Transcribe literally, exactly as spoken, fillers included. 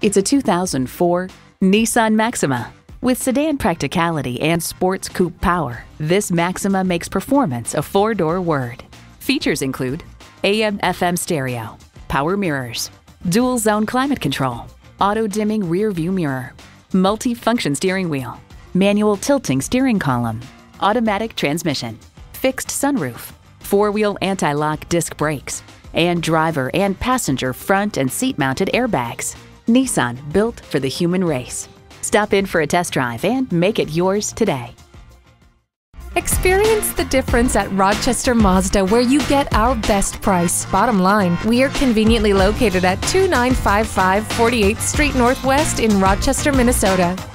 It's a two thousand four Nissan Maxima. With sedan practicality and sports coupe power, this Maxima makes performance a four-door word. Features include A M F M stereo, power mirrors, dual zone climate control, auto-dimming rear view mirror, multi-function steering wheel, manual tilting steering column, automatic transmission, fixed sunroof, four-wheel anti-lock disc brakes, and driver and passenger front and seat-mounted airbags. Nissan, built for the human race. Stop in for a test drive and make it yours today. Experience the difference at Rochester Mazda, where you get our best price. Bottom line, we are conveniently located at two nine five five forty-eighth Street Northwest in Rochester, Minnesota.